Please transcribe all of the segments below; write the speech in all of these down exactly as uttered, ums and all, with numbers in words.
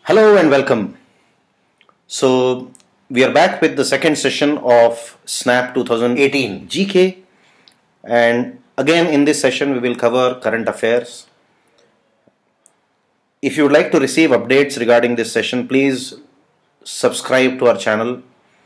Hello and welcome. So we are back with the second session of SNAP twenty eighteen G K, and again in this session we will cover current affairs. If you would like to receive updates regarding this session, please subscribe to our channel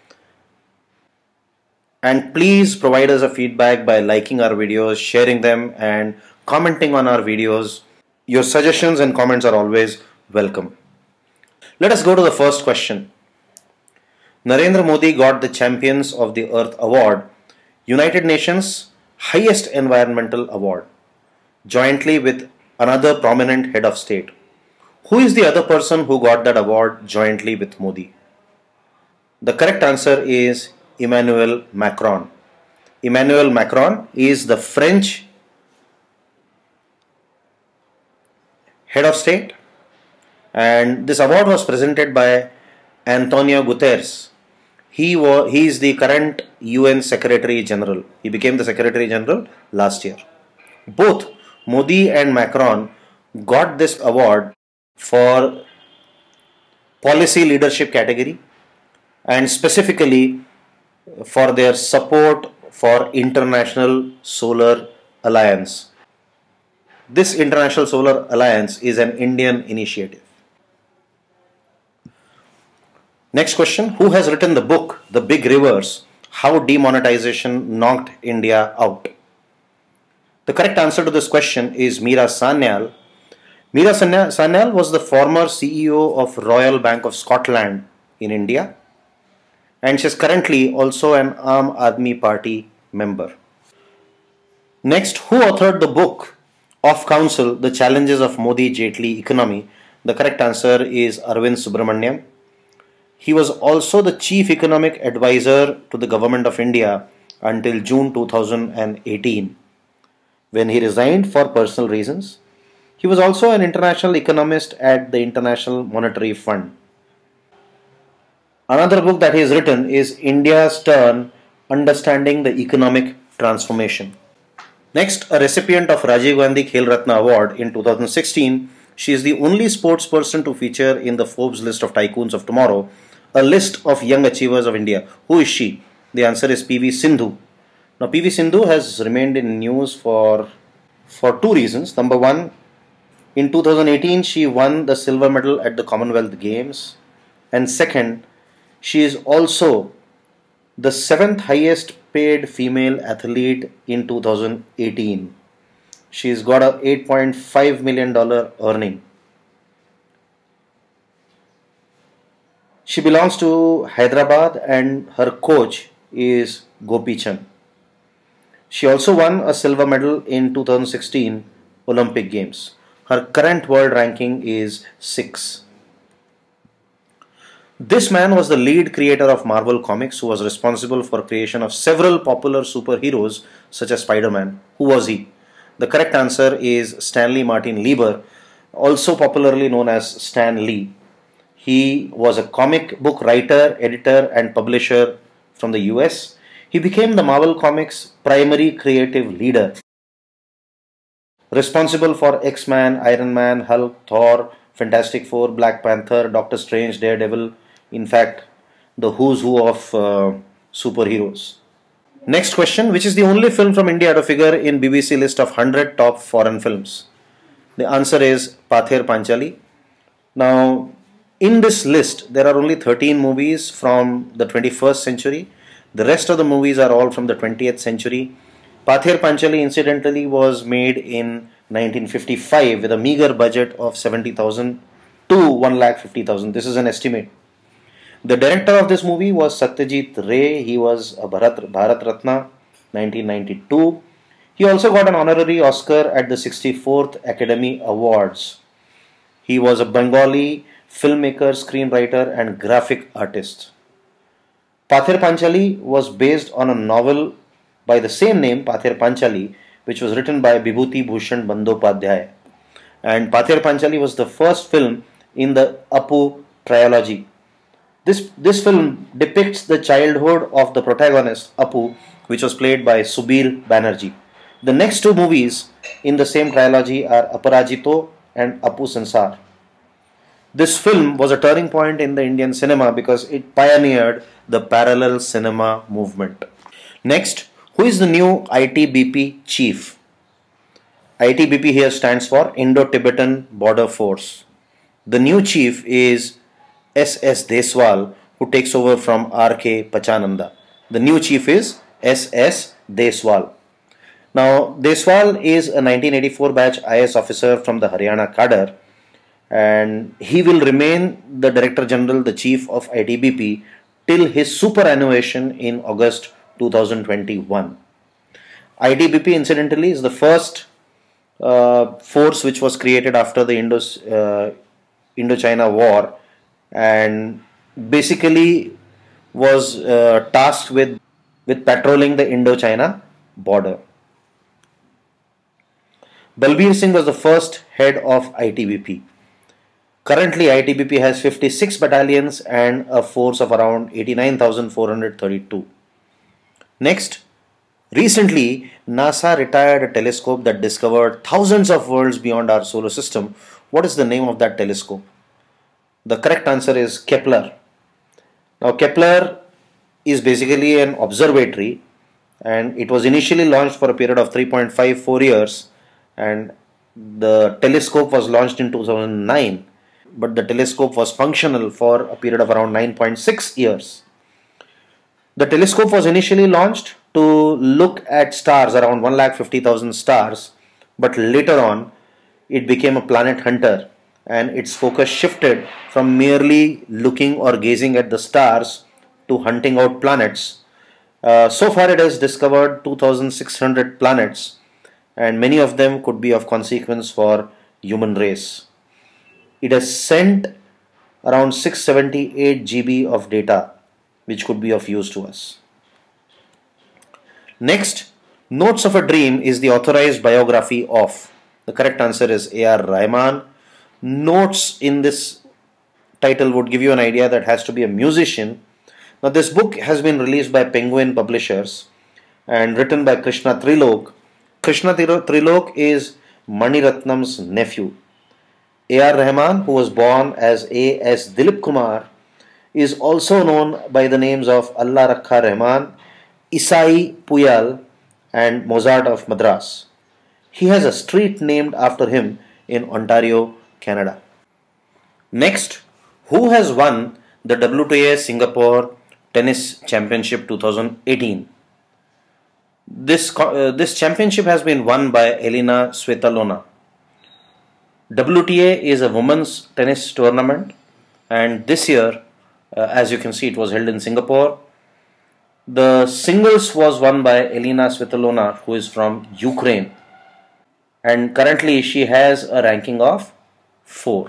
and please provide us a feedback by liking our videos, sharing them and commenting on our videos. Your suggestions and comments are always welcome. Let us go to the first question. Narendra Modi got the Champions of the Earth Award, United Nations highest environmental award, jointly with another prominent head of state. Who is the other person who got that award jointly with Modi? The correct answer is Emmanuel Macron. Emmanuel Macron is the French head of state, and this award was presented by Antonio Guterres. He was he is the current U N Secretary General. He became the Secretary General last year. Both Modi and Macron got this award for policy leadership category and specifically for their support for International Solar Alliance. This International Solar Alliance is an Indian initiative. Next question. Who has written the book The Big Rivers? How Demonetization Knocked India Out? The correct answer to this question is Meera Sanyal. Meera Sanyal was the former C E O of Royal Bank of Scotland in India, and she is currently also an Aam Aadmi Party member. Next, who authored the book Off Council, The Challenges of Modi-Jaitley Economy? The correct answer is Arvind Subramanian. He was also the Chief Economic Advisor to the Government of India until June two thousand eighteen, when he resigned for personal reasons. He was also an international economist at the International Monetary Fund. Another book that he has written is India's Turn, Understanding the Economic Transformation. Next, a recipient of Rajiv Gandhi Khel Ratna Award in two thousand sixteen, she is the only sports person to feature in the Forbes list of Tycoons of Tomorrow, a list of young achievers of India. Who is she? The answer is P V Sindhu. Now, P V Sindhu has remained in news for, for two reasons. Number one, in two thousand eighteen, she won the silver medal at the Commonwealth Games. And second, she is also the seventh highest paid female athlete in two thousand eighteen. She's got a eight point five million dollars earning. She belongs to Hyderabad and her coach is Gopi Chand. She also won a silver medal in two thousand sixteen Olympic Games. Her current world ranking is six. This man was the lead creator of Marvel Comics, who was responsible for creation of several popular superheroes such as Spider-Man. Who was he? The correct answer is Stanley Martin Lieber, also popularly known as Stan Lee. He was a comic book writer, editor and publisher from the U S. He became the Marvel Comics' primary creative leader, responsible for X-Men, Iron Man, Hulk, Thor, Fantastic Four, Black Panther, Doctor Strange, Daredevil, in fact, the who's who of uh, superheroes. Next question. Which is the only film from India to figure in B B C list of one hundred top foreign films? The answer is Pather Panchali. Now, in this list, there are only thirteen movies from the twenty-first century. The rest of the movies are all from the twentieth century. Pather Panchali incidentally was made in nineteen fifty-five with a meager budget of seventy thousand to one lakh fifty thousand. This is an estimate. The director of this movie was Satyajit Ray. He was a Bharat, Bharat Ratna, nineteen ninety-two. He also got an honorary Oscar at the sixty-fourth Academy Awards. He was a Bengali filmmaker, screenwriter and graphic artist. Pather Panchali was based on a novel by the same name, Pather Panchali, which was written by Bibhuti Bhushan Bandyopadhyay. And Pather Panchali was the first film in the Apu trilogy. This, this film depicts the childhood of the protagonist, Apu, which was played by Subir Banerjee. The next two movies in the same trilogy are Aparajito and Apu Sansar. This film was a turning point in the Indian cinema because it pioneered the parallel cinema movement. Next, who is the new I T B P chief? I T B P here stands for Indo-Tibetan Border Force. The new chief is S S Deswal, who takes over from R K Pachananda. The new chief is S S Deswal. Now, Deswal is a nineteen eighty-four batch I A S officer from the Haryana cadre, and he will remain the Director General, the Chief of I T B P till his superannuation in August two thousand twenty-one. I T B P incidentally is the first uh, force which was created after the Indo, uh, Indochina war, and basically was uh, tasked with, with patrolling the Indochina border. Balbir Singh was the first head of I T B P. Currently, I T B P has fifty-six battalions and a force of around eighty-nine thousand four hundred thirty-two. Next, recently, NASA retired a telescope that discovered thousands of worlds beyond our solar system. What is the name of that telescope? The correct answer is Kepler. Now, Kepler is basically an observatory, and it was initially launched for a period of three point five four years, and the telescope was launched in two thousand nine, but the telescope was functional for a period of around nine point six years. The telescope was initially launched to look at stars, around one lakh fifty thousand stars, but later on it became a planet hunter, and its focus shifted from merely looking or gazing at the stars to hunting out planets. Uh, so far it has discovered two thousand six hundred planets, and many of them could be of consequence for human race. It has sent around six hundred seventy-eight gigabytes of data which could be of use to us. Next, Notes of a Dream is the authorized biography of. The correct answer is A R Rahman. Notes in this title would give you an idea that has to be a musician. Now, this book has been released by Penguin Publishers and written by Krishna Trilok. Krishna Trilok is Mani Ratnam's nephew. A R Rahman, who was born as A S Dilip Kumar, is also known by the names of Allah Rakha Rahman, Isai Puyal, and Mozart of Madras. He has a street named after him in Ontario, Canada. Next, who has won the W T A Singapore Tennis Championship twenty eighteen? This, uh, this championship has been won by Elina Svitolina. W T A is a women's tennis tournament, and this year, uh, as you can see, it was held in Singapore. The singles was won by Elina Svitolina, who is from Ukraine, and currently she has a ranking of four.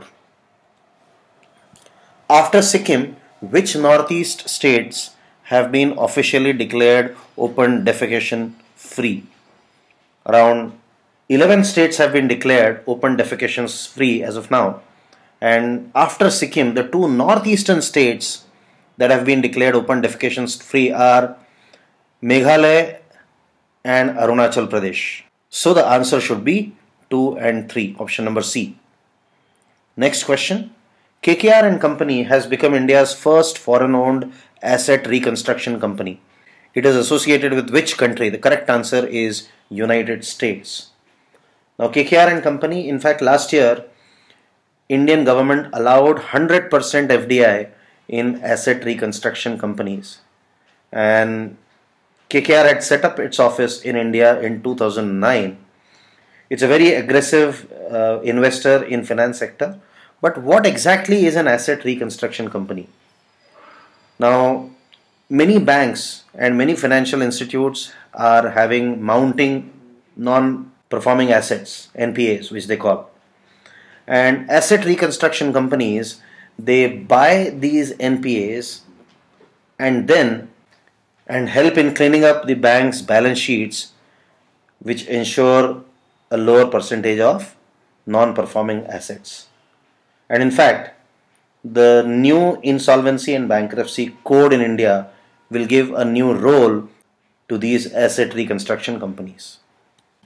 After Sikkim, which northeast states have been officially declared open defecation free? Around eleven states have been declared open defecation free as of now, and after Sikkim, the two northeastern states that have been declared open defecation free are Meghalaya and Arunachal Pradesh. So the answer should be two and three, option number C. Next question. K K R and Company has become India's first foreign-owned asset reconstruction company. It is associated with which country? The correct answer is United States. Now, K K R and Company, in fact, last year, Indian government allowed one hundred percent F D I in asset reconstruction companies, and K K R had set up its office in India in two thousand nine. It's a very aggressive uh, investor in finance sector. But what exactly is an asset reconstruction company? Now, many banks and many financial institutes are having mounting non-performing assets, N P As, which they call. And asset reconstruction companies, they buy these N P As and then and help in cleaning up the bank's balance sheets, which ensure a lower percentage of non-performing assets. And in fact, the new insolvency and bankruptcy code in India will give a new role to these asset reconstruction companies.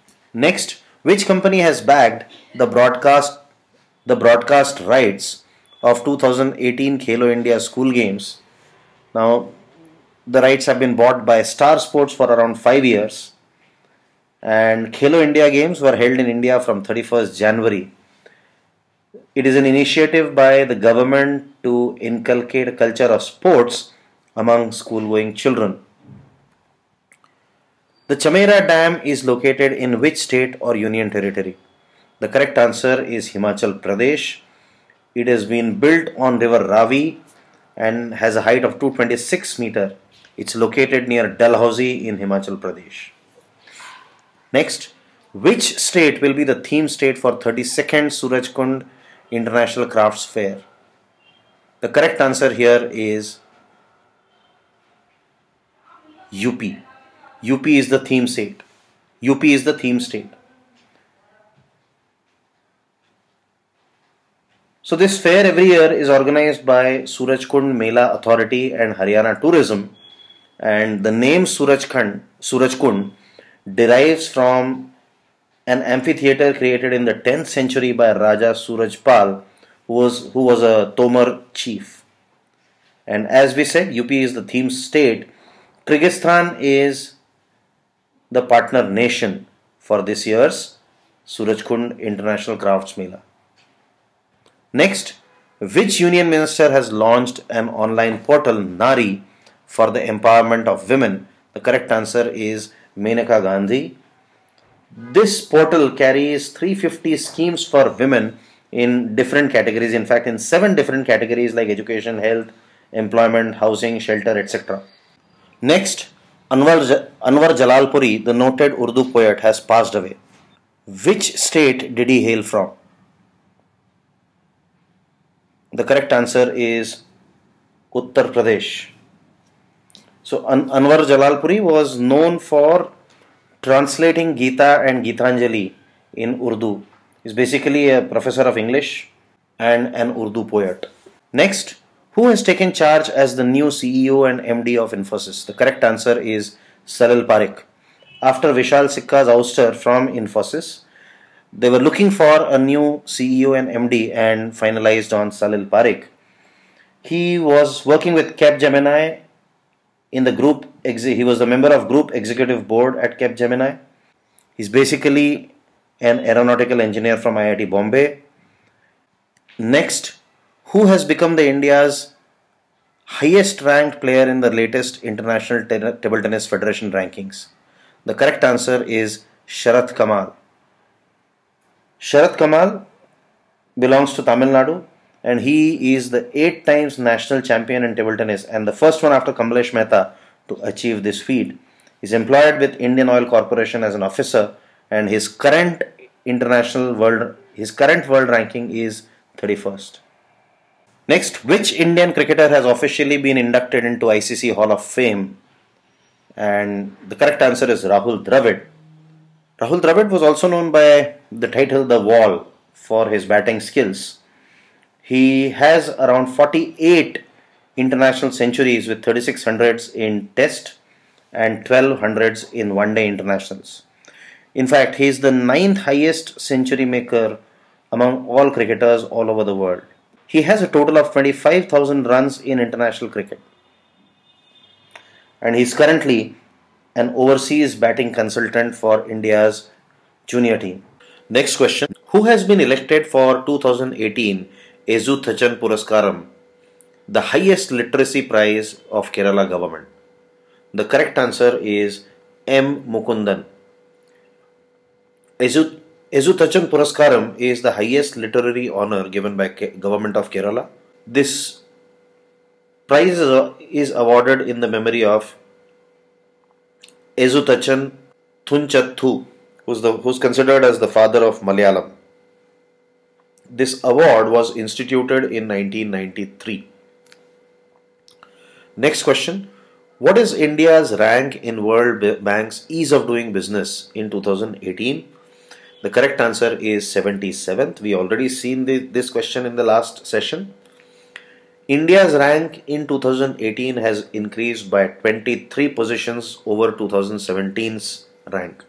Next, which company has bagged the broadcast the broadcast rights of two thousand eighteen Khelo India School Games. Now, the rights have been bought by Star Sports for around five years, and Khelo India Games were held in India from thirty-first January. It is an initiative by the government to inculcate a culture of sports among school-going children. The Chamera Dam is located in which state or union territory? The correct answer is Himachal Pradesh. It has been built on river Ravi and has a height of two hundred twenty-six meters. It's located near Dalhousie in Himachal Pradesh. Next, which state will be the theme state for thirty-second Surajkund International Crafts Fair? The correct answer here is U P. U P is the theme state. U P is the theme state. So this fair every year is organized by Surajkund Mela Authority and Haryana Tourism, and the name Surajkund, Surajkund derives from an amphitheater created in the tenth century by Raja Surajpal, who was, who was a Tomar chief. And as we said, U P is the theme state. Kyrgyzstan is the partner nation for this year's Surajkund International Crafts Mela. Next, which union minister has launched an online portal Nari for the empowerment of women? The correct answer is Menaka Gandhi. This portal carries three hundred fifty schemes for women in different categories, in fact in seven different categories like education, health, employment, housing, shelter, et cetera. Next, Anwar, Anwar Jalalpuri, the noted Urdu poet, has passed away. Which state did he hail from? The correct answer is Uttar Pradesh. So An- Anwar Jalalpuri was known for translating Gita and Gitanjali in Urdu. He's basically a professor of English and an Urdu poet. Next, who has taken charge as the new C E O and M D of Infosys? The correct answer is Salil Parekh. After Vishal Sikka's ouster from Infosys, they were looking for a new C E O and M D and finalized on Salil Parekh. He was working with Capgemini in the group, he was a member of group executive board at Capgemini. He's basically an aeronautical engineer from I I T Bombay. Next, who has become the India's highest ranked player in the latest International Table Tennis Federation rankings? The correct answer is Sharath Kamal. Sharath Kamal belongs to Tamil Nadu, and he is the eight times national champion in table tennis and the first one after Kamlesh Mehta to achieve this feat. He is employed with Indian Oil Corporation as an officer, and his current international world his current world ranking is thirty-first. Next, which Indian cricketer has officially been inducted into I C C Hall of Fame? And the correct answer is Rahul Dravid. Rahul Dravid was also known by the title The Wall for his batting skills. He has around forty-eight international centuries with thirty-six hundreds in Test and twelve hundreds in one-day internationals. In fact, he is the ninth highest century maker among all cricketers all over the world. He has a total of twenty-five thousand runs in international cricket. And he is currently an overseas batting consultant for India's junior team. Next question. Who has been elected for two thousand eighteen Ezhuthachan Puraskaram, the highest literacy prize of Kerala government? The correct answer is M. Mukundan. Ezhuthachan Puraskaram is the highest literary honor given by Ke- government of Kerala. This prize is awarded in the memory of Ezhuthachan Thunchathu, who's, the, who's considered as the father of Malayalam. This award was instituted in nineteen ninety-three. Next question. What is India's rank in World Bank's Ease of Doing Business in two thousand eighteen? The correct answer is seventy-seventh. We already seen the, this question in the last session. India's rank in two thousand eighteen has increased by twenty-three positions over two thousand seventeen's rank.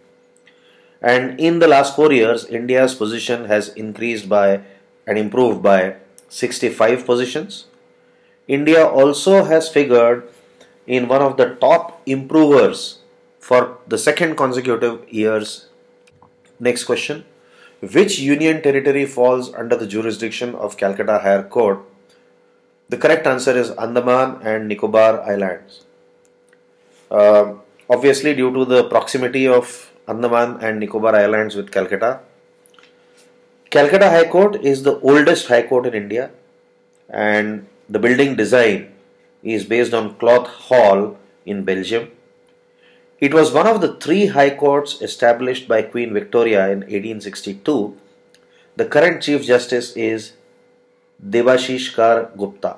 And in the last four years, India's position has increased by and improved by sixty-five positions. India also has figured in one of the top improvers for the second consecutive years. Next question. Which union territory falls under the jurisdiction of Calcutta Higher Court? The correct answer is Andaman and Nicobar Islands. Uh, obviously, due to the proximity of Andaman and Nicobar Islands with Calcutta, Calcutta High Court is the oldest high court in India, and the building design is based on Cloth Hall in Belgium. It was one of the three high courts established by Queen Victoria in eighteen sixty-two. The current Chief Justice is Devashish Kar Gupta.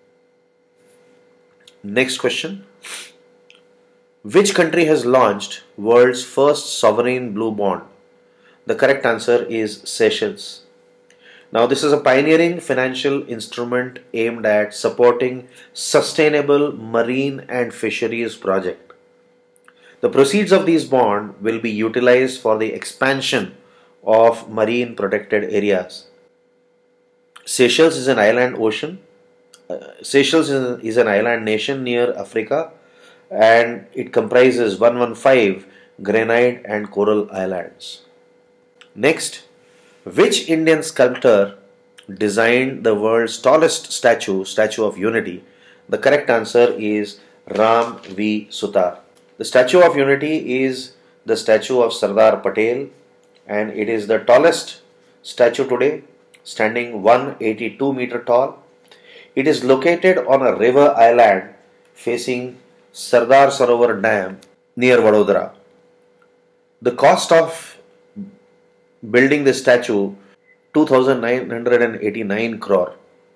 Next question. Which country has launched world's first sovereign blue bond? The correct answer is Seychelles. Now, this is a pioneering financial instrument aimed at supporting sustainable marine and fisheries projects. The proceeds of these bonds will be utilized for the expansion of marine protected areas. Seychelles is an island ocean. Uh, Seychelles is, is an island nation near Africa, and it comprises one hundred fifteen granite and coral islands. Next, which Indian sculptor designed the world's tallest statue, Statue of Unity? The correct answer is Ram V. Sutar. The Statue of Unity is the statue of Sardar Patel, and it is the tallest statue today, standing one hundred eighty-two meter tall. It is located on a river island facing Sardar Sarovar Dam near Vadodara. The cost of building this statue, two thousand nine hundred eighty-nine crore.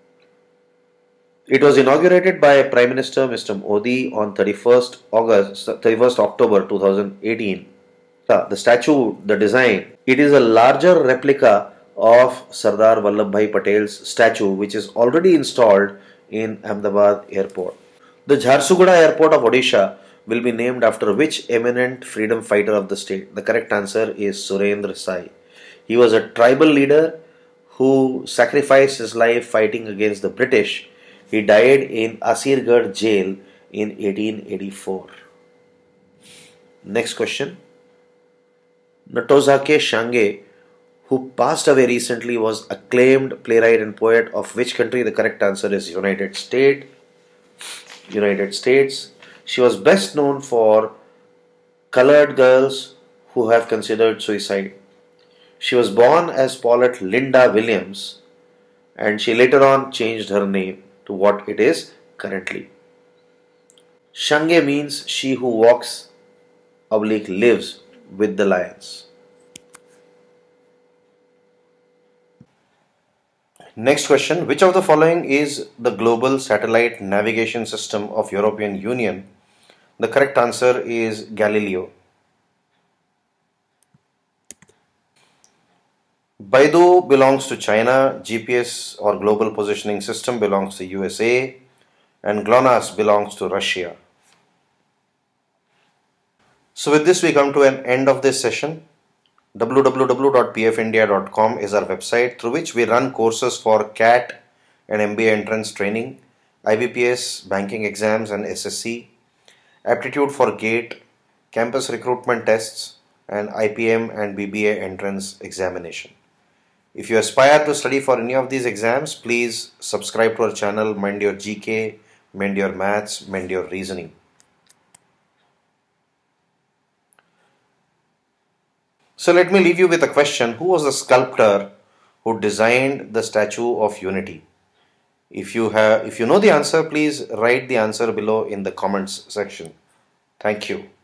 It was inaugurated by Prime Minister Mister Modi on thirty-first October two thousand eighteen. The statue, the design, it is a larger replica of Sardar Vallabhbhai Patel's statue, which is already installed in Ahmedabad Airport. The Jharsuguda Airport of Odisha will be named after which eminent freedom fighter of the state? The correct answer is Surendra Sai. He was a tribal leader who sacrificed his life fighting against the British. He died in Asirgarh jail in eighteen eighty-four. Next question. Ntozake Shange, who passed away recently, was acclaimed playwright and poet of which country? The correct answer is United States. United States. She was best known for Colored Girls Who Have Considered Suicide. She was born as Paulette Linda Williams, and she later on changed her name to what it is currently. Shange means she who walks oblique lives with the lions. Next question. Which of the following is the global satellite navigation system of European Union? The correct answer is Galileo. Baidu belongs to China, G P S or Global Positioning System belongs to U S A, and GLONASS belongs to Russia. So with this we come to an end of this session. w w w dot p f india dot com is our website through which we run courses for C A T and M B A entrance training, I B P S, banking exams and S S C, aptitude for GATE, campus recruitment tests, and I P M and B B A entrance examination. If you aspire to study for any of these exams, please subscribe to our channel Mind Your G K, Mind Your Maths, Mind Your Reasoning. So let me leave you with a question. Who was the sculptor who designed the Statue of Unity? If you have, if you know the answer, please write the answer below in the comments section. Thank you.